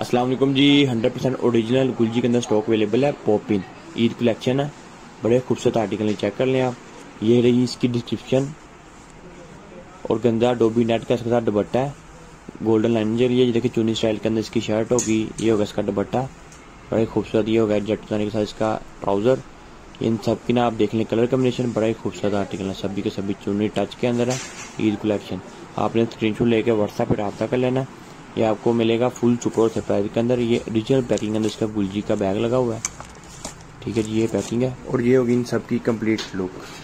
अस्सलाम वालेकुम जी। 100% ओरिजिनल गुलजी के अंदर स्टॉक अवेलेबल है। पॉपिन ईद कलेक्शन है, बड़े खूबसूरत आर्टिकल है, चेक कर लें आप। ये रही इसकी डिस्क्रिप्शन और गंदा डोबी नेट का इसके साथ दुपट्टा है, गोल्डन लाइन जरी है। ये देखिए चुनी स्टाइल के अंदर इसकी शर्ट होगी, ये होगा इसका दुपट्टा, बड़े खूबसूरत। ये होगा जटसानी के साथ इसका ट्राउजर। इन सब की ना आप देख लें कलर कम्बिनेशन, बड़ा ही खूबसूरत आर्टिकल है, सभी के सभी चुनी टच के अंदर है। ईद कलेक्शन आपने स्क्रीनशॉट लेके व्हाट्सएप पर रब्ता कर लेना। ये आपको मिलेगा फुल सुपर सरप्राइज के अंदर। ये ओरिजिनल पैकिंग के अंदर इसका गुलजी का बैग लगा हुआ है। ठीक है जी, ये पैकिंग है और ये होगी इन सब की कंप्लीट लुक।